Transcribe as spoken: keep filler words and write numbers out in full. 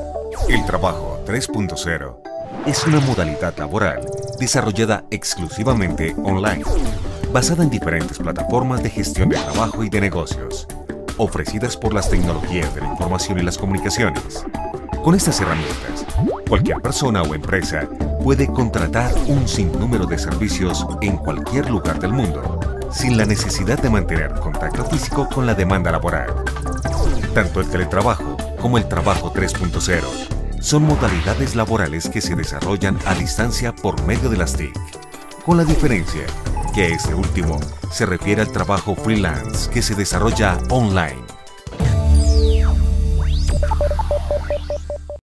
El trabajo tres punto cero es una modalidad laboral desarrollada exclusivamente online, basada en diferentes plataformas de gestión de trabajo y de negocios, ofrecidas por las tecnologías de la información y las comunicaciones. Con estas herramientas, cualquier persona o empresa puede contratar un sinnúmero de servicios en cualquier lugar del mundo, sin la necesidad de mantener contacto físico con la demanda laboral. Tanto el teletrabajo como el trabajo tres punto cero son modalidades laborales que se desarrollan a distancia por medio de las T I C, con la diferencia que este último se refiere al trabajo freelance que se desarrolla online.